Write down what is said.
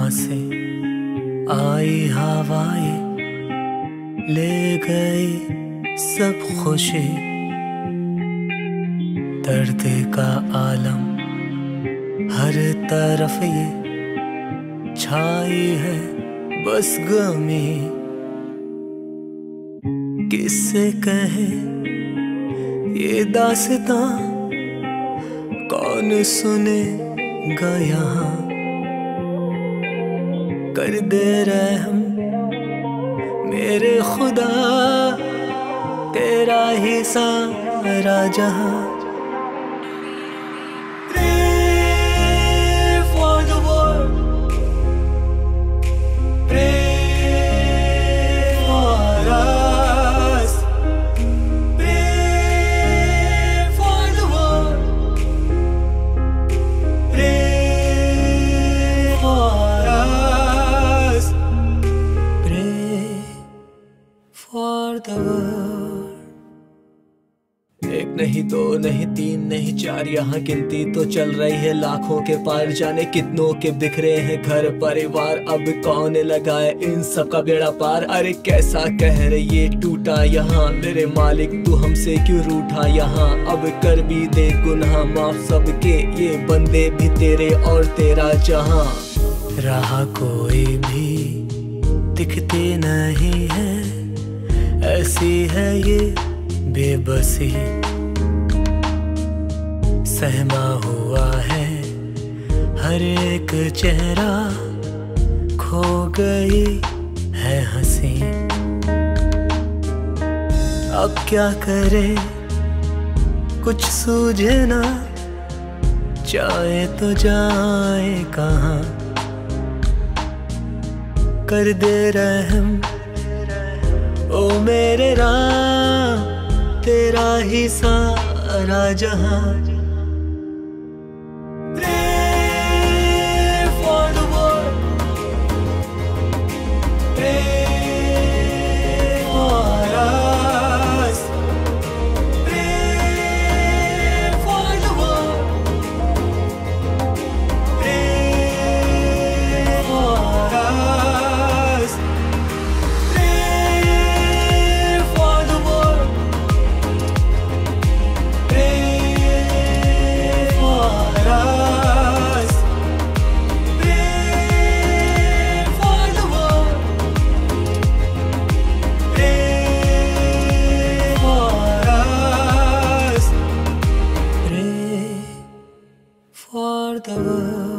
जहां से आई हवाएं ले गई सब खुशी, दर्द का आलम हर तरफ ये छाई है बस गमी। किससे कहे ये दास्तां, कौन सुनेगा यहाँ। कर दे रहम मेरे खुदा, तेरा ही सारा जहां। एक नहीं दो नहीं तीन नहीं चार, यहाँ गिनती तो चल रही है लाखों के पार। जाने कितनों के बिखरे हैं घर परिवार, अब कौन लगाए इन सब का बेड़ा पार। अरे कैसा कहर ये टूटा यहाँ, मेरे मालिक तू हमसे क्यों रूठा यहाँ। अब कर भी दे गुनाह माफ सबके, ये बंदे भी तेरे और तेरा जहाँ। रहा कोई भी दिखते नहीं है, ऐसी है ये बेबसी। सहमा हुआ है हर एक चेहरा, खो गई है हंसी। अब क्या करे कुछ सूझे ना, जाए तो जाए कहाँ। कर दे रहम ओ मेरे राम, तेरा ही सारा जहां। For the world.